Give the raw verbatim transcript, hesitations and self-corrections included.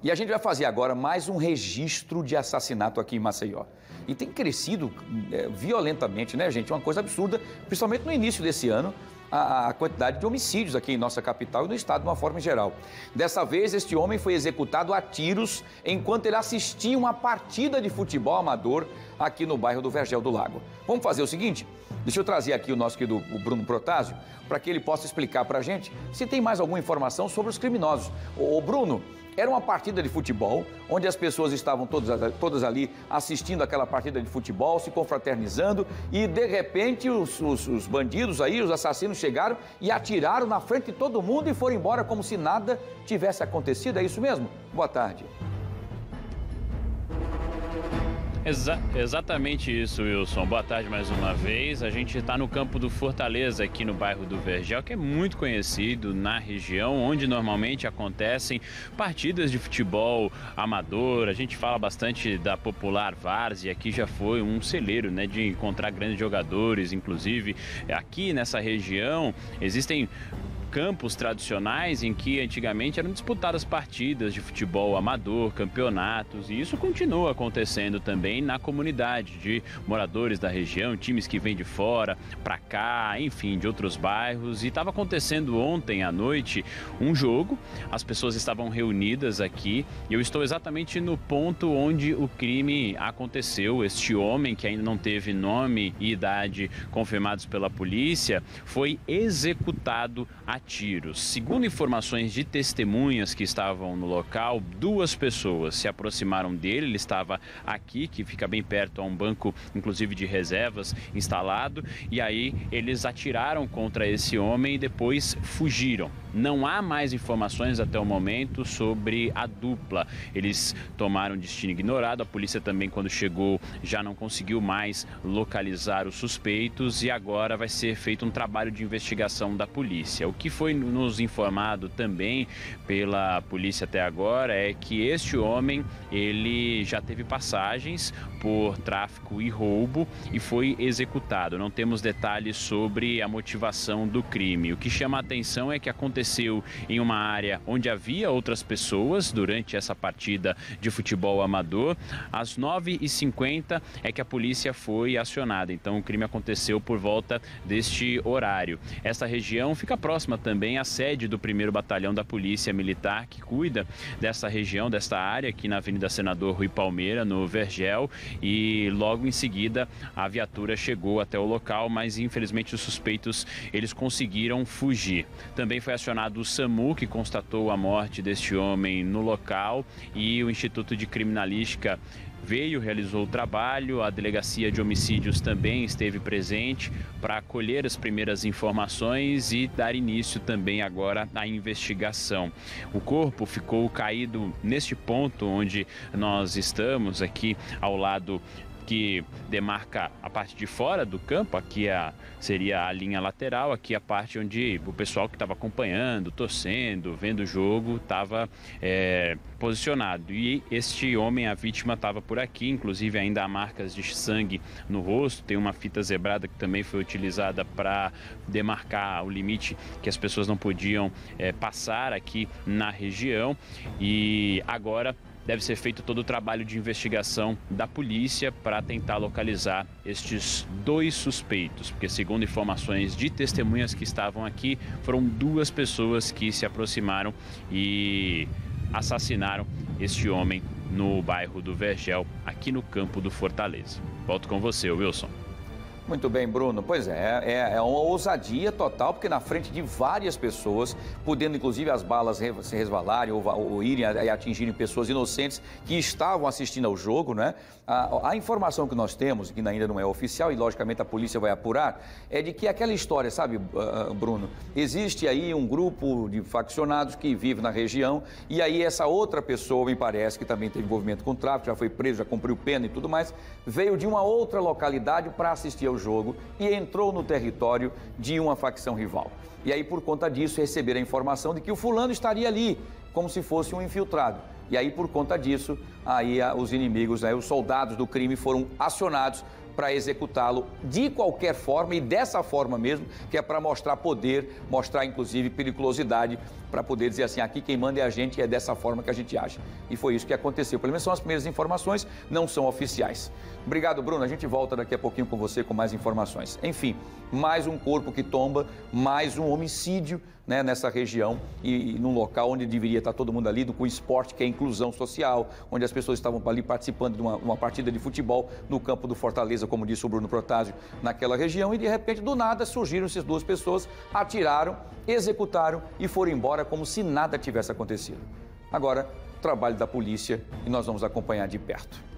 E a gente vai fazer agora mais um registro de assassinato aqui em Maceió. E tem crescido é, violentamente, né, gente? Uma coisa absurda, principalmente no início desse ano, a, a quantidade de homicídios aqui em nossa capital e no estado de uma forma geral. Dessa vez, este homem foi executado a tiros enquanto ele assistia uma partida de futebol amador aqui no bairro do Vergel do Lago. Vamos fazer o seguinte? Deixa eu trazer aqui o nosso querido o Bruno Protásio, para que ele possa explicar para a gente se tem mais alguma informação sobre os criminosos. Ô, Bruno, era uma partida de futebol, onde as pessoas estavam todas, todas ali assistindo aquela partida de futebol, se confraternizando, e de repente os, os, os bandidos aí, os assassinos chegaram e atiraram na frente de todo mundo e foram embora como se nada tivesse acontecido. É isso mesmo? Boa tarde. Exa exatamente isso, Wilson. Boa tarde mais uma vez. A gente está no campo do Fortaleza, aqui no bairro do Vergel, que é muito conhecido na região, onde normalmente acontecem partidas de futebol amador. A gente fala bastante da popular várzea, que já foi um celeiro, né, de encontrar grandes jogadores. Inclusive, aqui nessa região existem campos tradicionais em que antigamente eram disputadas partidas de futebol amador, campeonatos, e isso continua acontecendo também na comunidade de moradores da região, times que vêm de fora para cá, enfim, de outros bairros. E estava acontecendo ontem à noite um jogo, as pessoas estavam reunidas aqui e eu estou exatamente no ponto onde o crime aconteceu. Este homem, que ainda não teve nome e idade confirmados pela polícia, foi executado a tiros. Segundo informações de testemunhas que estavam no local, duas pessoas se aproximaram dele. Ele estava aqui, que fica bem perto a um banco, inclusive de reservas, instalado, e aí eles atiraram contra esse homem e depois fugiram. Não há mais informações até o momento sobre a dupla. Eles tomaram destino ignorado. A polícia também, quando chegou, já não conseguiu mais localizar os suspeitos, e agora vai ser feito um trabalho de investigação da polícia. O que foi nos informado também pela polícia até agora é que este homem, ele já teve passagens por tráfico e roubo e foi executado. Não temos detalhes sobre a motivação do crime. O que chama a atenção é que aconteceu em uma área onde havia outras pessoas durante essa partida de futebol amador. Às nove e cinquenta é que a polícia foi acionada, então o crime aconteceu por volta deste horário. Essa região fica próxima também à sede do primeiro Batalhão da Polícia Militar, que cuida dessa região, desta área, aqui na Avenida Senador Rui Palmeira, no Vergel, e logo em seguida a viatura chegou até o local, mas infelizmente os suspeitos, eles conseguiram fugir. Também foi acionado o SAMU, que constatou a morte deste homem no local, e o Instituto de Criminalística veio, realizou o trabalho. A Delegacia de Homicídios também esteve presente para colher as primeiras informações e dar início também agora à investigação. O corpo ficou caído neste ponto onde nós estamos, aqui ao lado que demarca a parte de fora do campo. Aqui a, seria a linha lateral, aqui a parte onde o pessoal que estava acompanhando, torcendo, vendo o jogo, estava é, posicionado. E este homem, a vítima, estava por aqui, inclusive ainda há marcas de sangue no rosto. Tem uma fita zebrada que também foi utilizada para demarcar o limite que as pessoas não podiam é, passar aqui na região. E agora deve ser feito todo o trabalho de investigação da polícia para tentar localizar estes dois suspeitos, porque segundo informações de testemunhas que estavam aqui, foram duas pessoas que se aproximaram e assassinaram este homem no bairro do Vergel, aqui no campo do Fortaleza. Volto com você, Wilson. Muito bem, Bruno. Pois é, é, é uma ousadia total, porque na frente de várias pessoas, podendo inclusive as balas se resvalarem ou, ou irem e atingirem pessoas inocentes que estavam assistindo ao jogo, né? A, a informação que nós temos, que ainda não é oficial e logicamente a polícia vai apurar, é de que aquela história, sabe, Bruno, existe aí um grupo de faccionados que vive na região, e aí essa outra pessoa, me parece, que também teve envolvimento com tráfico, já foi preso, já cumpriu pena e tudo mais, veio de uma outra localidade para assistir ao jogo e entrou no território de uma facção rival. E aí, por conta disso, receberam a informação de que o fulano estaria ali, como se fosse um infiltrado. E aí, por conta disso, aí os inimigos, né, os soldados do crime foram acionados para executá-lo de qualquer forma e dessa forma mesmo, que é para mostrar poder, mostrar inclusive periculosidade, para poder dizer assim, aqui quem manda é a gente e é dessa forma que a gente age. E foi isso que aconteceu. Pelo menos são as primeiras informações, não são oficiais. Obrigado, Bruno. A gente volta daqui a pouquinho com você com mais informações. Enfim, mais um corpo que tomba, mais um homicídio, né, nessa região e, e num local onde deveria estar todo mundo ali, com o esporte, que é a inclusão social, onde as pessoas estavam ali participando de uma, uma partida de futebol no campo do Fortaleza, como disse o Bruno Protásio, naquela região, e de repente, do nada, surgiram essas duas pessoas, atiraram, executaram e foram embora como se nada tivesse acontecido. Agora, o trabalho da polícia e nós vamos acompanhar de perto.